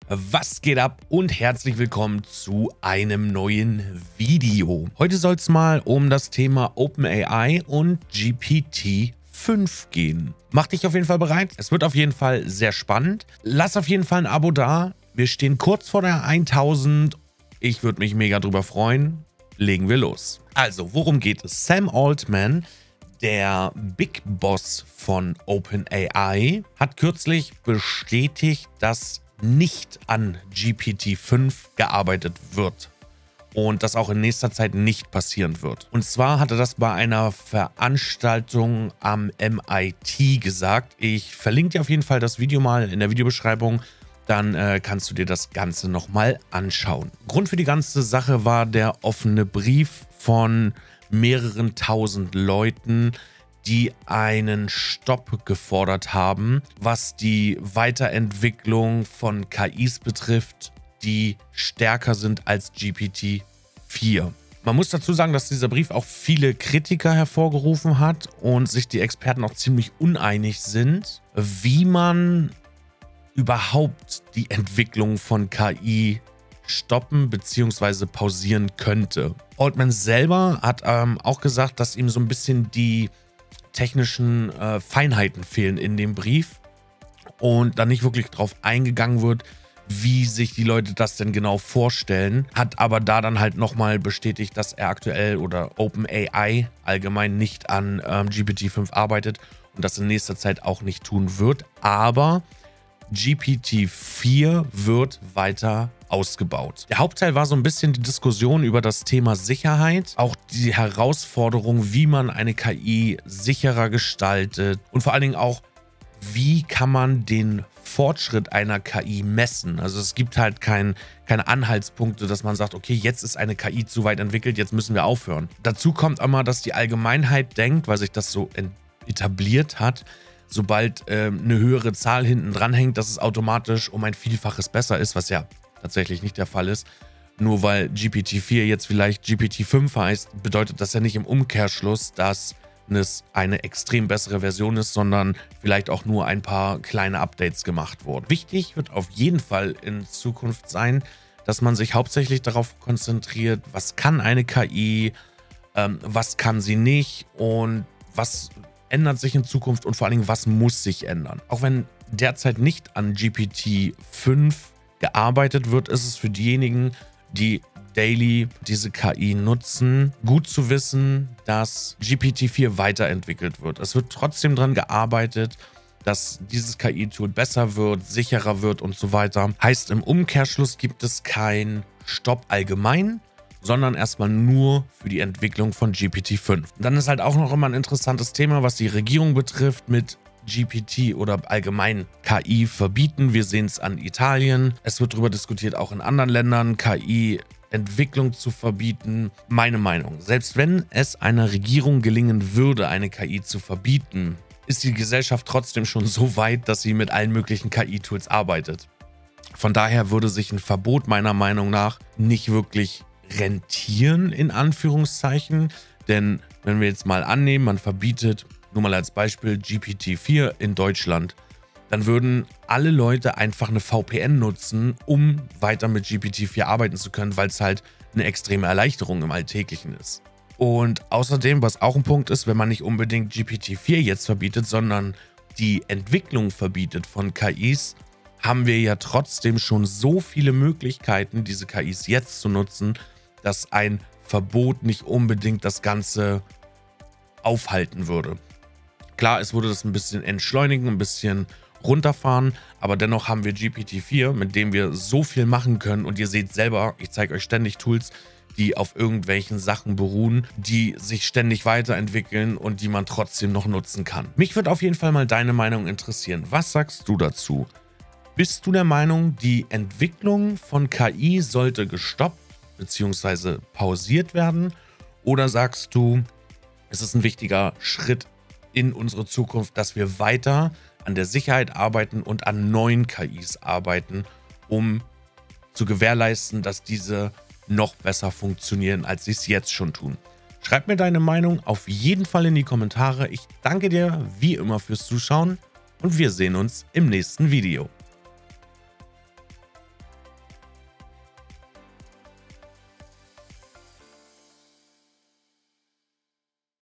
Was geht ab und herzlich willkommen zu einem neuen Video. Heute soll es mal um das Thema OpenAI und GPT-5 gehen. Mach dich auf jeden Fall bereit. Es wird auf jeden Fall sehr spannend. Lass auf jeden Fall ein Abo da. Wir stehen kurz vor der 1000. Ich würde mich mega drüber freuen. Legen wir los. Also, worum geht es? Sam Altman, der Big Boss von OpenAI, hat kürzlich bestätigt, dass nicht an GPT-5 gearbeitet wird und das auch in nächster Zeit nicht passieren wird. Und zwar hat er das bei einer Veranstaltung am MIT gesagt. Ich verlinke dir auf jeden Fall das Video mal in der Videobeschreibung, dann kannst du dir das Ganze nochmal anschauen. Grund für die ganze Sache war der offene Brief von mehreren tausend Leuten, die einen Stopp gefordert haben, was die Weiterentwicklung von KIs betrifft, die stärker sind als GPT-4. Man muss dazu sagen, dass dieser Brief auch viele Kritiker hervorgerufen hat und sich die Experten auch ziemlich uneinig sind, wie man überhaupt die Entwicklung von KI stoppen bzw. pausieren könnte. Altman selber hat auch gesagt, dass ihm so ein bisschen die technischen Feinheiten fehlen in dem Brief und da nicht wirklich drauf eingegangen wird, wie sich die Leute das denn genau vorstellen, hat aber da dann halt nochmal bestätigt, dass er aktuell oder OpenAI allgemein nicht an GPT-5 arbeitet und das in nächster Zeit auch nicht tun wird, aber GPT-4 wird weiter ausgebaut. Der Hauptteil war so ein bisschen die Diskussion über das Thema Sicherheit, auch die Herausforderung, wie man eine KI sicherer gestaltet und vor allen Dingen auch, wie kann man den Fortschritt einer KI messen. Also es gibt halt keine Anhaltspunkte, dass man sagt, okay, jetzt ist eine KI zu weit entwickelt, jetzt müssen wir aufhören. Dazu kommt immer, dass die Allgemeinheit denkt, weil sich das so etabliert hat, sobald eine höhere Zahl hinten dran hängt, dass es automatisch um ein Vielfaches besser ist, was ja tatsächlich nicht der Fall ist. Nur weil GPT-4 jetzt vielleicht GPT-5 heißt, bedeutet das ja nicht im Umkehrschluss, dass es eine extrem bessere Version ist, sondern vielleicht auch nur ein paar kleine Updates gemacht wurden. Wichtig wird auf jeden Fall in Zukunft sein, dass man sich hauptsächlich darauf konzentriert, was kann eine KI, was kann sie nicht und was ändert sich in Zukunft und vor allen Dingen, was muss sich ändern. Auch wenn derzeit nicht an GPT-5 gearbeitet wird, ist es für diejenigen, die daily diese KI nutzen, gut zu wissen, dass GPT-4 weiterentwickelt wird. Es wird trotzdem daran gearbeitet, dass dieses KI-Tool besser wird, sicherer wird und so weiter. Heißt, im Umkehrschluss gibt es keinen Stopp allgemein, sondern erstmal nur für die Entwicklung von GPT-5. Und dann ist halt auch noch immer ein interessantes Thema, was die Regierung betrifft, mit GPT oder allgemein KI verbieten. Wir sehen es an Italien. Es wird darüber diskutiert, auch in anderen Ländern KI-Entwicklung zu verbieten. Meine Meinung, selbst wenn es einer Regierung gelingen würde, eine KI zu verbieten, ist die Gesellschaft trotzdem schon so weit, dass sie mit allen möglichen KI-Tools arbeitet. Von daher würde sich ein Verbot meiner Meinung nach nicht wirklich rentieren, in Anführungszeichen. Denn wenn wir jetzt mal annehmen, man verbietet, nur mal als Beispiel, GPT-4 in Deutschland, dann würden alle Leute einfach eine VPN nutzen, um weiter mit GPT-4 arbeiten zu können, weil es halt eine extreme Erleichterung im Alltäglichen ist. Und außerdem, was auch ein Punkt ist, wenn man nicht unbedingt GPT-4 jetzt verbietet, sondern die Entwicklung verbietet von KIs, haben wir ja trotzdem schon so viele Möglichkeiten, diese KIs jetzt zu nutzen, dass ein Verbot nicht unbedingt das Ganze aufhalten würde. Klar, es würde das ein bisschen entschleunigen, ein bisschen runterfahren, aber dennoch haben wir GPT-4, mit dem wir so viel machen können und ihr seht selber, ich zeige euch ständig Tools, die auf irgendwelchen Sachen beruhen, die sich ständig weiterentwickeln und die man trotzdem noch nutzen kann. Mich würde auf jeden Fall mal deine Meinung interessieren. Was sagst du dazu? Bist du der Meinung, die Entwicklung von KI sollte gestoppt bzw. pausiert werden? Oder sagst du, es ist ein wichtiger Schritt in unsere Zukunft, dass wir weiter an der Sicherheit arbeiten und an neuen KIs arbeiten, um zu gewährleisten, dass diese noch besser funktionieren, als sie es jetzt schon tun? Schreib mir deine Meinung auf jeden Fall in die Kommentare. Ich danke dir wie immer fürs Zuschauen und wir sehen uns im nächsten Video.